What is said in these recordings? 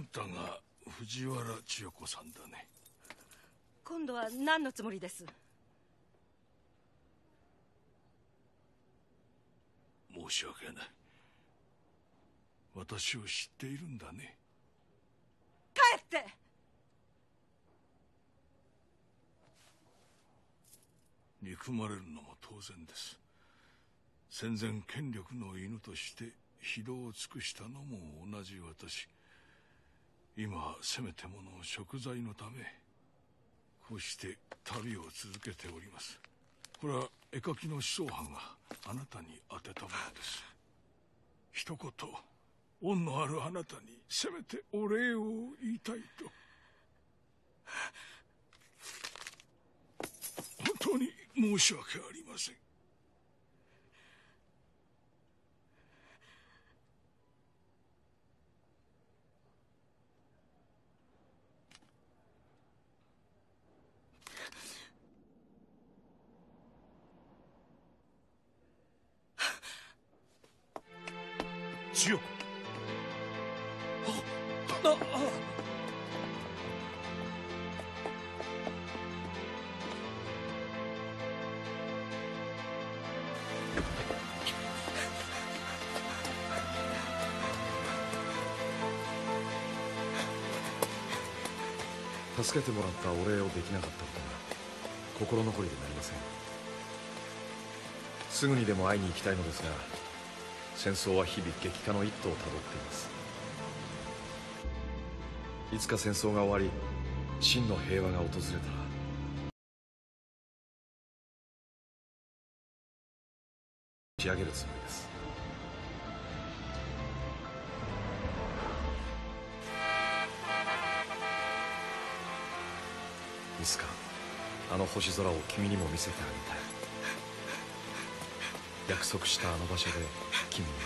たが藤原千代子さんだね。 今度は何のつもりです？ 申し訳ない。私を知っているんだね。 帰って！ 憎まれるのも当然です。戦前権力の犬として非道を尽くしたのも同じ私。今せめてもの贖罪のためこうして旅を続けております。これは絵描きの思想犯があなたに宛てたものです。一言恩のあるあなたにせめてお礼を言いたいと。本当に申し訳ありません。 千代子。 助けてもらったお礼をできなかったことが心残りでなりません。すぐにでも会いに行きたいのですが、戦争は日々激化の一途をたどっています。いつか戦争が終わり真の平和が訪れたら仕上げるつもりです。いつかあの星空を君にも見せてあげたい。約束したあの場所で君に。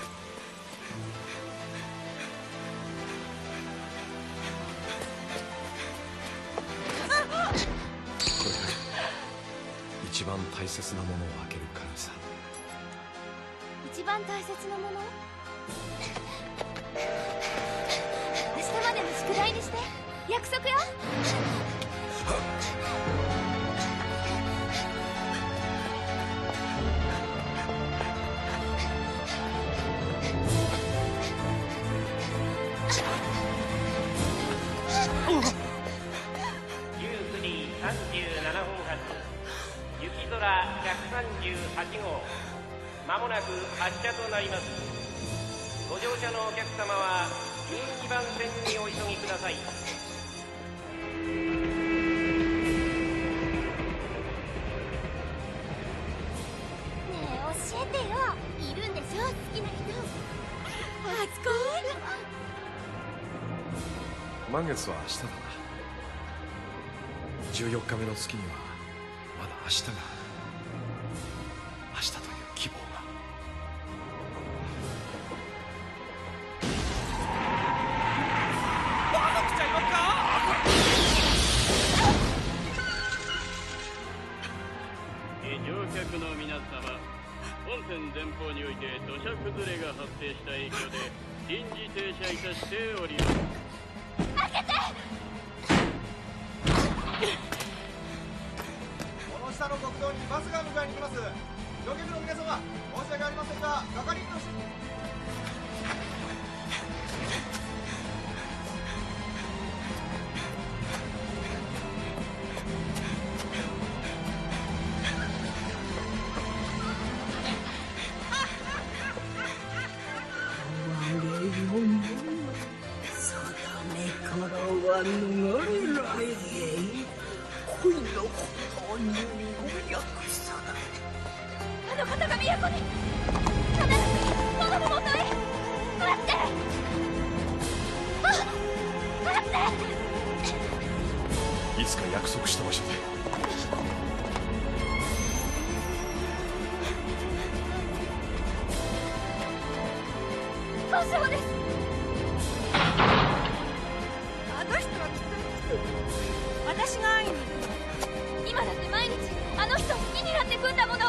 これが一番大切なものを開ける軽さ。 一番大切なもの？明日までの宿題にして。約束よ。 雪空138号、まもなく発車となります。ご乗車のお客様は12番線にお急ぎください。ねえ、教えてよ。いるんでしょ、好きな人。初恋。 満月は明日だな。14日目の月にはまだ明日がある。明日という希望が。 バカ来ちゃいますか？ 乗客の皆様、本線前方において土砂崩れが発生した影響で臨時停車いたしております。 開けて！ この下の国道にバスが迎えに来ます。乗客の皆様、申し訳ありませんが、係員のあの方が都に必ず殿のもとへ。待って。待って。 いつか約束した場所で。 交渉です。 あの人はきっと私が会いに行く。 今だって毎日あの人を好きになってくんだもの。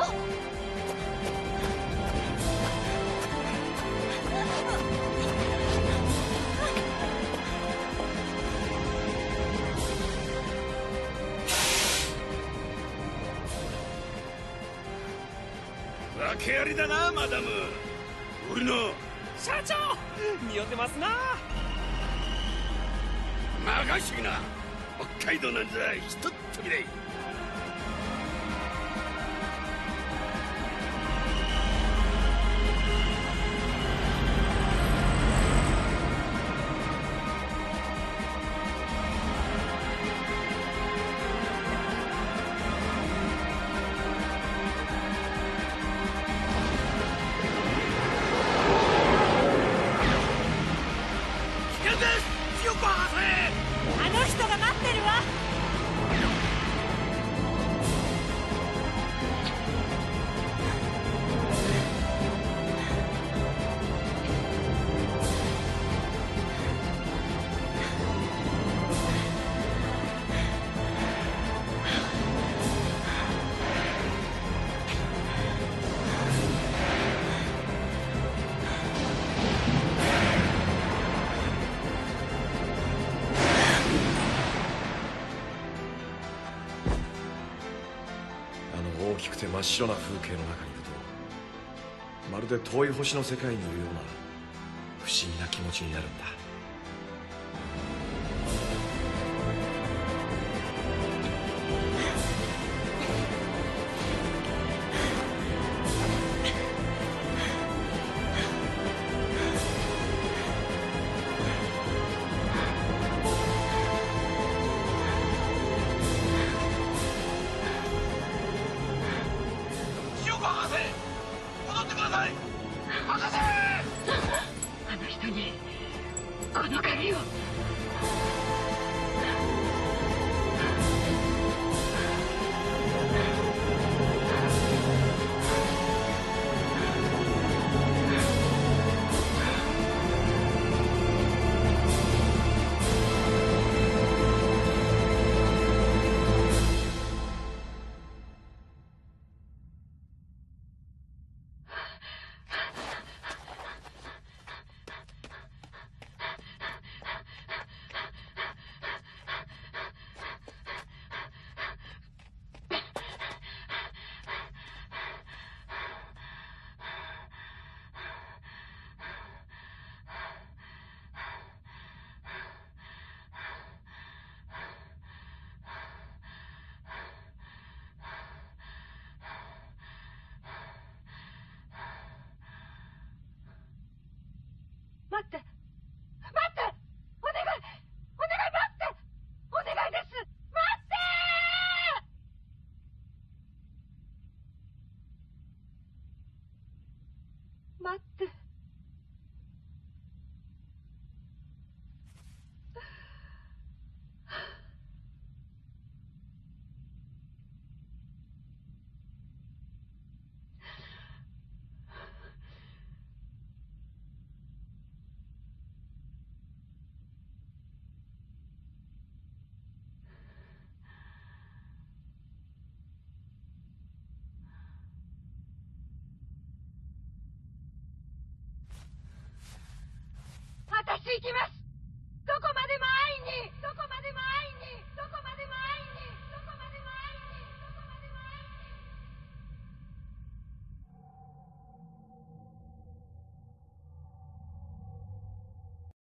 訳ありだなマダム。俺の社長似合ってますな。 任しときな。北海道なんざひとっ飛びで。 あの人が待ってるわ。 大きくて真っ白な風景の中にいると、まるで遠い星の世界にいるような不思議な気持ちになるんだ。 あの人にこの鍵を。待って待って、お願いお願い、待ってお願いです、待って待って。